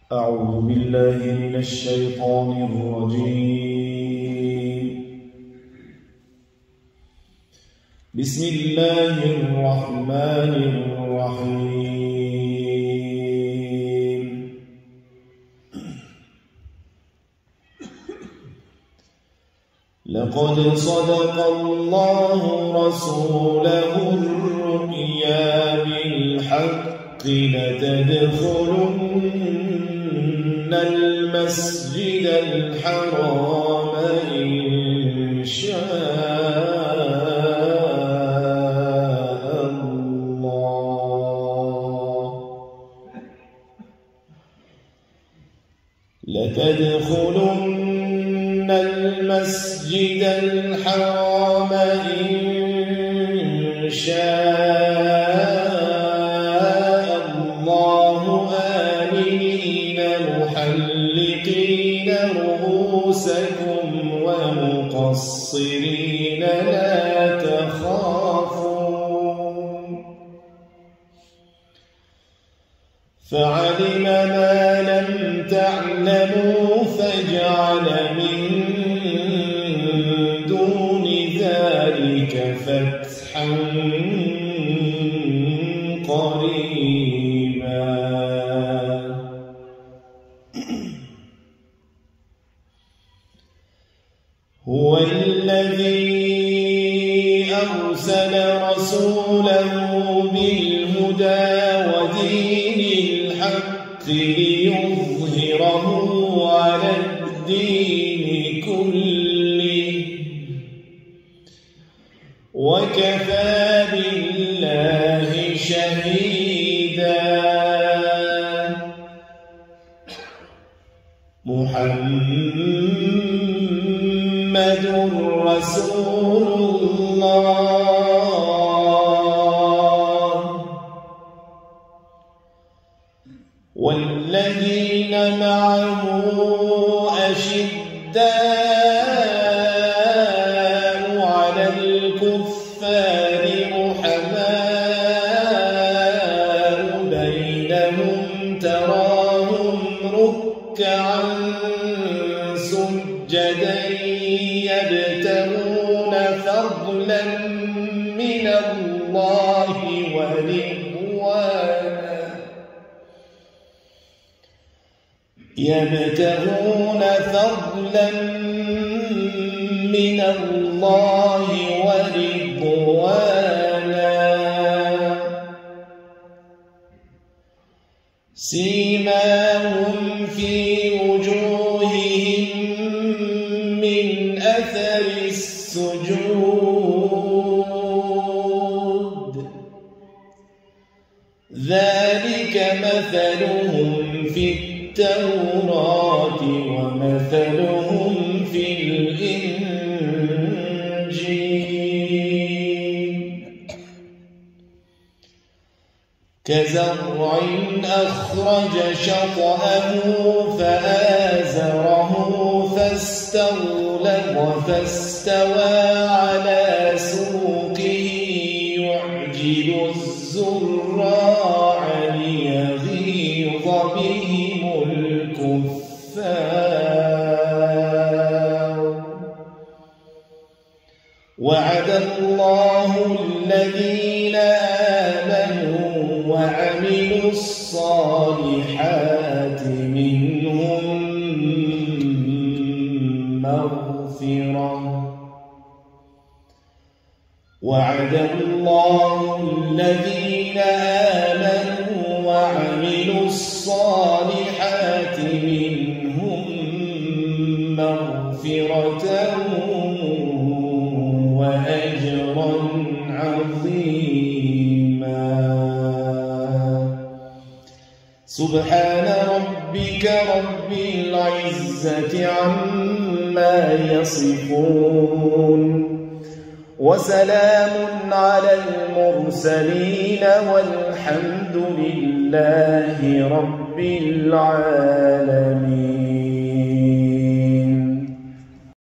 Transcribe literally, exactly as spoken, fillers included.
أعوذ بالله من الشيطان الرجيم. بسم الله الرحمن الرحيم. لقد صدق الله رسوله الرؤيا بالحق لتدخلن المسجد الحرام إن شاء الله لتدخلن المسجد الحرام إن شاء الله آمنين محلقين رؤوسكم ومقصرين لا تخافون فعلم ما لم تعلموا فجعل من دون ذلك فتحا قريبا. هو الذي أرسل رسوله بالهدى ودين الحق ليظهره على الدين كله وكفى بالله شهيدا. محمد رسول الله والذين معه أشداء على الكفار رحماء بينهم تراهم ركعا سجدا يبتغون فضلا من الله ورضوانا يبتغون فضلا من الله ورضوانا سيماهم في وجوههم من أثر السجود ذلك مثلهم في التوراة ومثلهم في الإنجيل كزرع أخرج شطأه فآزره فاستغلظ فاستوى على سوقه يعجب الزراع ليغيظ بهم الكفار. وعد الله الذين آمنوا وعملوا الصالحات منهم مغفرة وعد الله الذين آمنوا وعملوا الصالحات منهم مغفرة وأجرا عظيما. سبحان ربك رب العزة عما يصفون وسلام على المرسلين والحمد لله رب العالمين.